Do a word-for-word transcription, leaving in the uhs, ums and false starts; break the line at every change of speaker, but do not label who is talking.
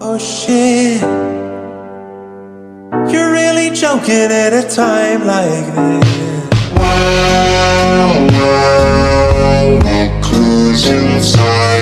Oh shit, you're really joking at a time like this.
Wow, wow, what goes inside?